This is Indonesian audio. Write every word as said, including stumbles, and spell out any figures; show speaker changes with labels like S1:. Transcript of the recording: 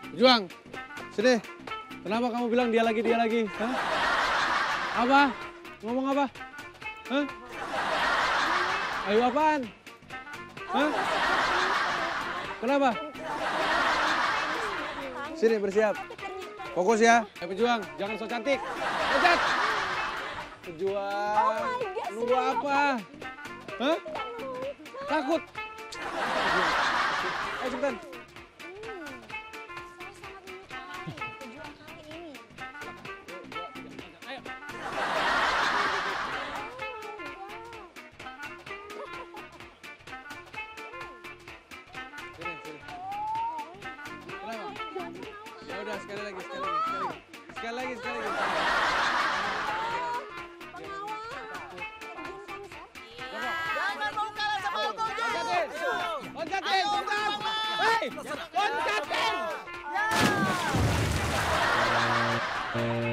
S1: Juang, sini. Kenapa kamu bilang dia lagi, dia lagi? Hah? Apa? Ngomong apa? Hah? Ayo apaan? Hah? Kenapa? Sini bersiap. Fokus ya. Ayo pejuang, jangan so cantik. Loncat. Pejuang. Nunggu apa? Hah? Takut. Ayo cepetan. Ya udah sekali lagi, sekali lagi, sekali lagi. Sekali lagi, sekali lagi.
S2: Jangan mau kalah sama Abang Jo.
S1: Loncatin, loncat. Hei, loncatin.
S2: Ya.